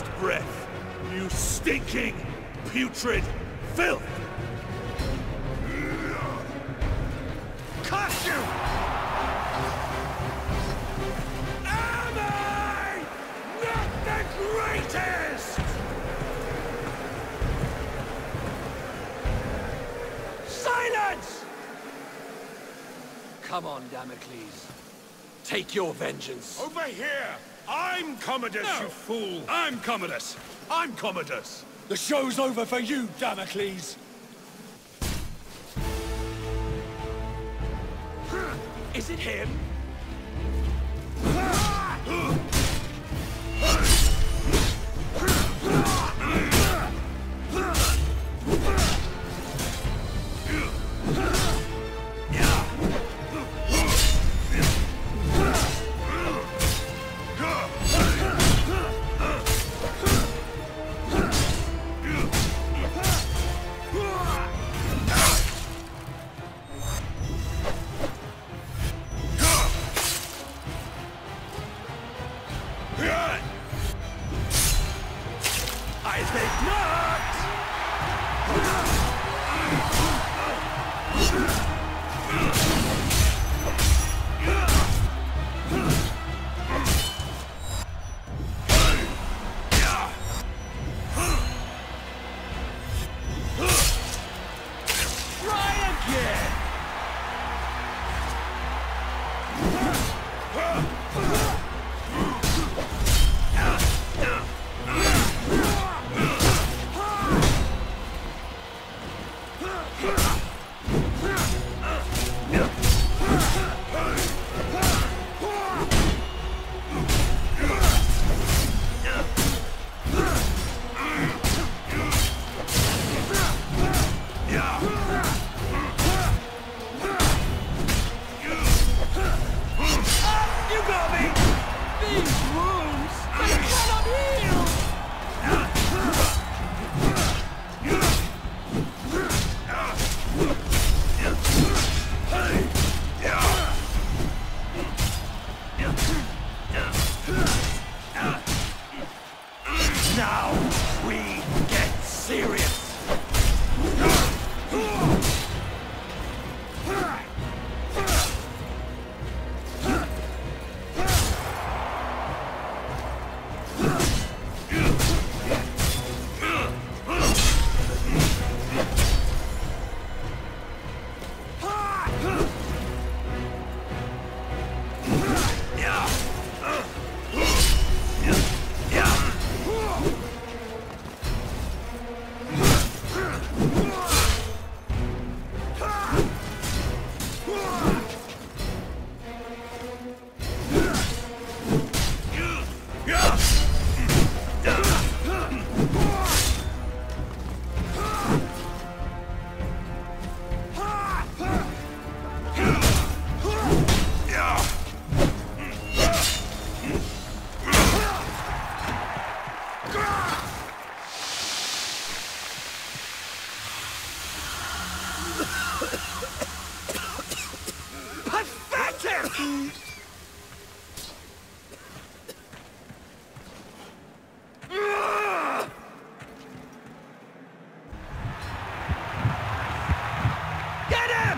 last breath, you stinking, putrid filth! Curse you! Am I not the greatest? Silence! Come on, Damocles. Take your vengeance. Over here! I'm Commodus, No. you fool! I'm Commodus. I'm Commodus! The show's over for you, Damocles. Is it him? I think not! Try again! You got me! These wounds, they cannot heal! Now we get serious! Pathetic! Get him!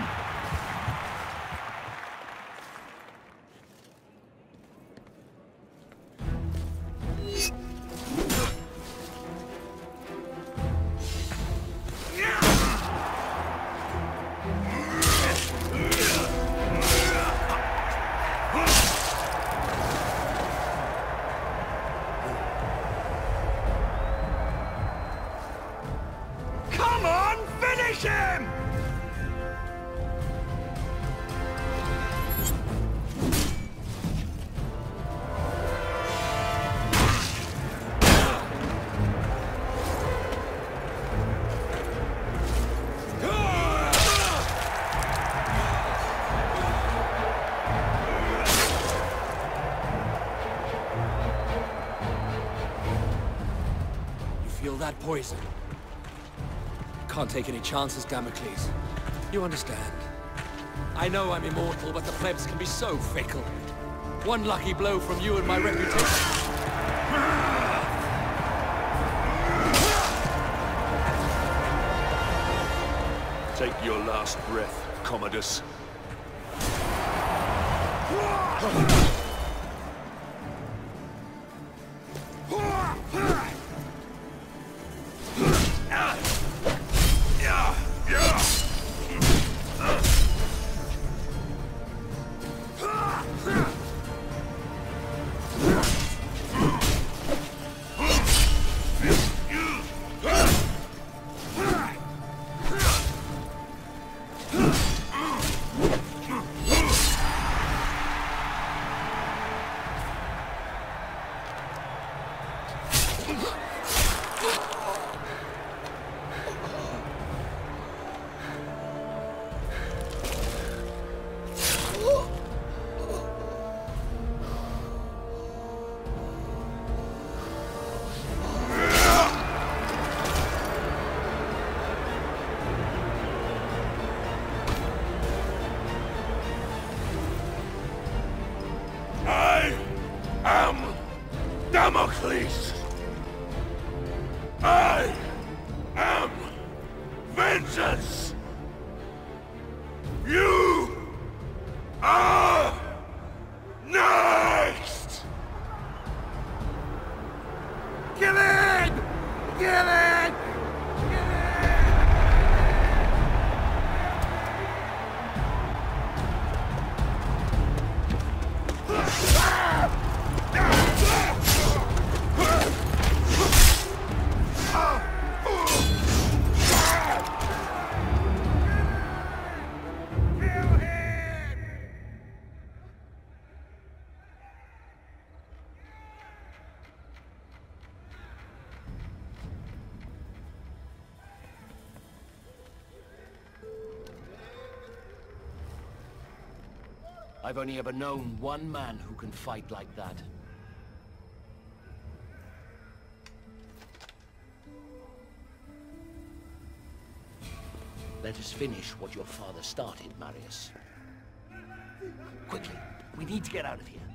Come on, finish him! You feel that poison? Can't take any chances, Damocles. You understand. I know I'm immortal, but the plebs can be so fickle. One lucky blow from you and my reputation. Take your last breath, Commodus. I am vengeance! You are next! Kill it! Kill it! I've only ever known one man who can fight like that. Let us finish what your father started, Marius. Quickly, we need to get out of here.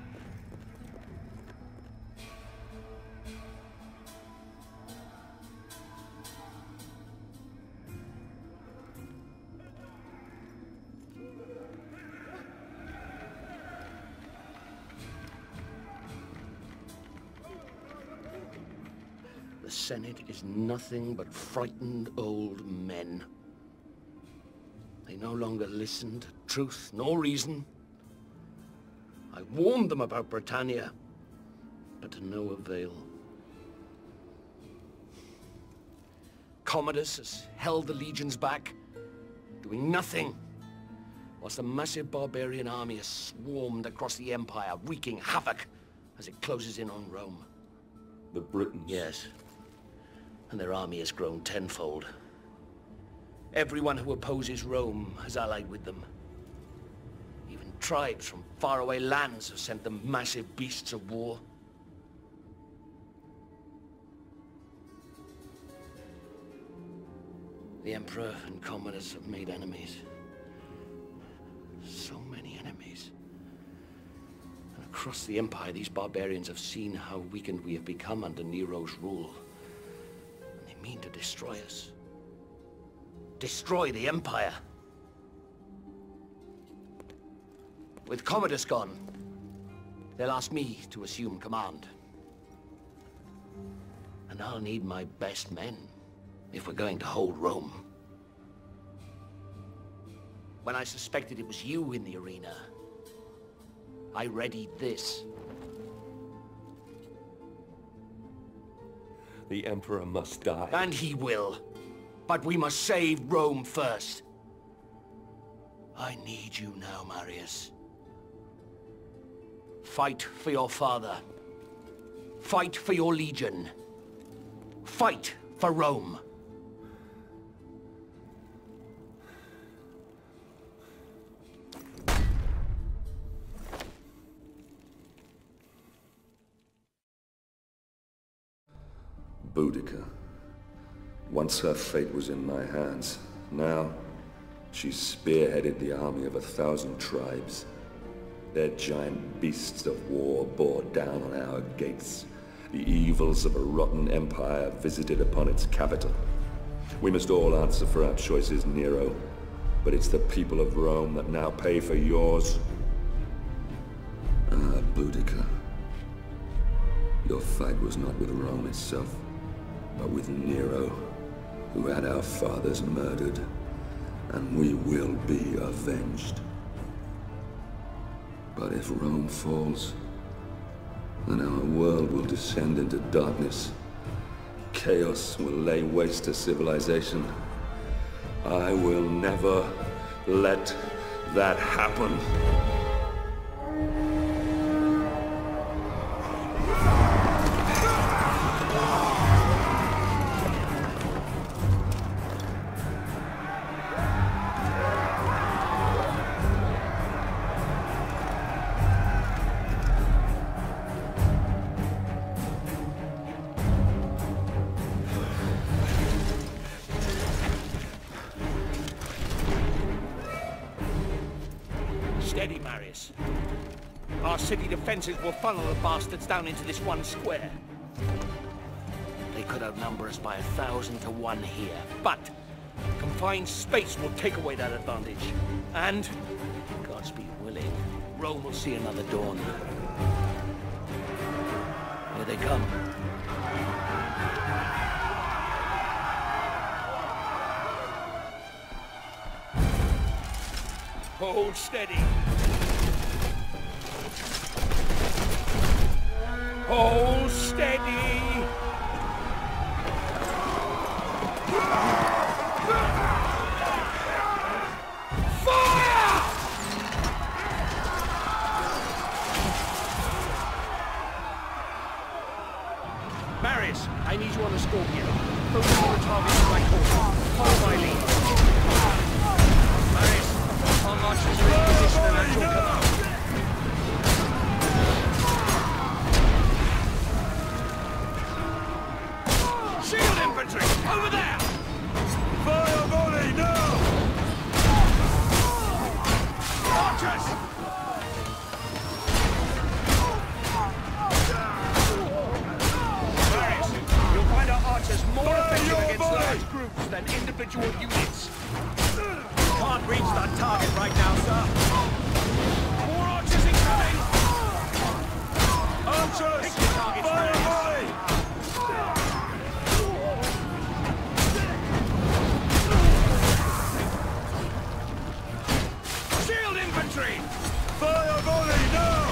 The Senate is nothing but frightened old men. They no longer listen to truth nor reason. I warned them about Britannia, but to no avail. Commodus has held the legions back, doing nothing, whilst a massive barbarian army has swarmed across the Empire, wreaking havoc as it closes in on Rome. The Britons? Yes. And their army has grown tenfold. Everyone who opposes Rome has allied with them. Even tribes from faraway lands have sent them massive beasts of war. The Emperor and Commodus have made enemies. So many enemies. And across the Empire, these barbarians have seen how weakened we have become under Nero's rule. And they mean to destroy us. Destroy the Empire. With Commodus gone, they'll ask me to assume command. And I'll need my best men if we're going to hold Rome. When I suspected it was you in the arena, I readied this. The Emperor must die. And he will. But we must save Rome first. I need you now, Marius. Fight for your father. Fight for your legion. Fight for Rome. Boudica. Once her fate was in my hands. Now, she spearheaded the army of 1,000 tribes. Their giant beasts of war bore down on our gates. The evils of a rotten empire visited upon its capital. We must all answer for our choices, Nero. But it's the people of Rome that now pay for yours. Ah, Boudica. Your fight was not with Rome itself, but with Nero, who had our fathers murdered, and we will be avenged. But if Rome falls, then our world will descend into darkness. Chaos will lay waste to civilization. I will never let that happen. Steady, Marius. Our city defenses will funnel the bastards down into this one square. They could outnumber us by 1,000 to 1 here, but confined space will take away that advantage. And, God's be willing, Rome will see another dawn. Here they come. Hold steady. Hold steady. Fire! Marius, I need you on the Scorpion. Focus on the target in my course. Follow my lead. Marius, our marchers are in position and at your command. Shield infantry! Over there! Fire volley now! Archers! Marius, you'll find our archers more effective against large groups than individual units. Can't reach that target right now, sir. More archers incoming! Archers! Pick your targets, Fire Marius. volley! Shield infantry! Fire volley now!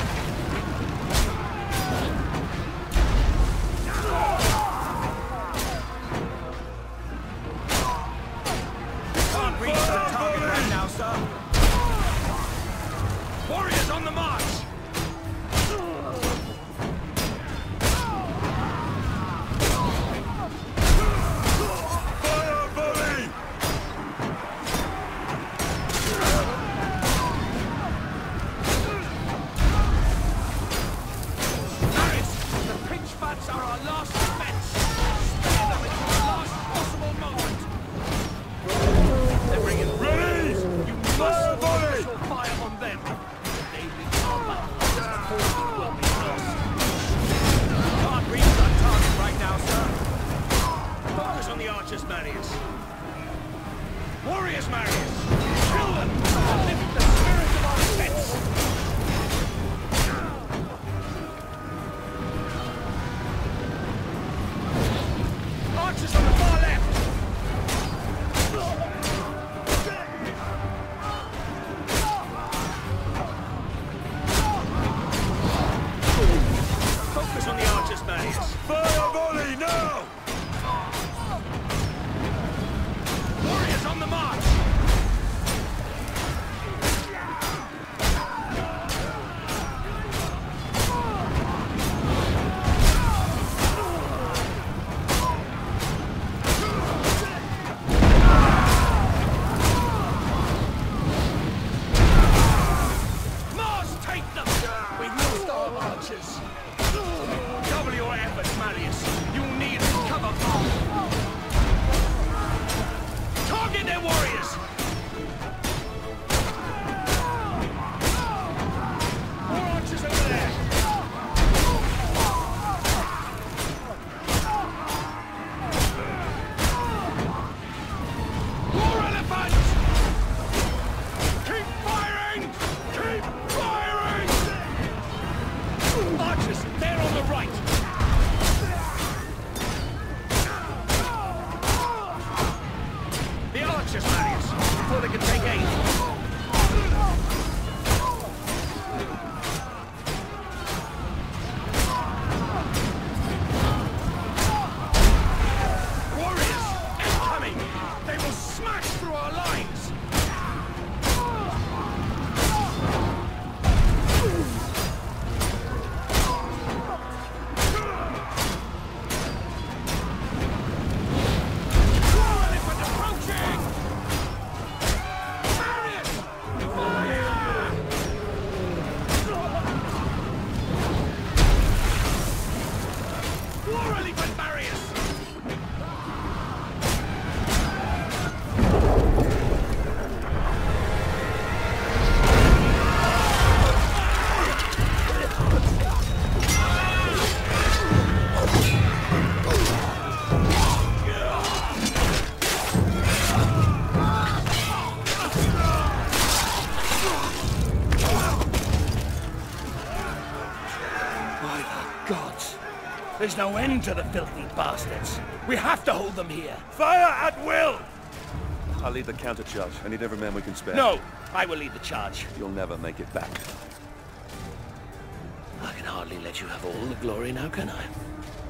Can't reach that target right now, sir. Warriors on the march! Fire volley! Marius, the pinch bats are our last defense. Spare them until the last possible moment. They're bringing Ready! You must Fire volley! launch your fire on them. They become forces will be lost. Can't reach that target right now, sir. Focus on the archers, Marius. Warriors, Marius! Kill them! And lift the spirit of our defense! Archers on the far left! Focus on the archers, Marius. Fire volley now! Warriors on the march! Mars, take them! We've lost our archers. Double your efforts, Marius. You'll need cover fire. Target their warriors! More archers over there! Archers, they're on the right! The archers, Marius, before they can take aim. There's no end to the filthy bastards. We have to hold them here. Fire at will! I'll lead the counter-charge. I need every man we can spare. No, I will lead the charge. You'll never make it back. I can hardly let you have all the glory now, can I?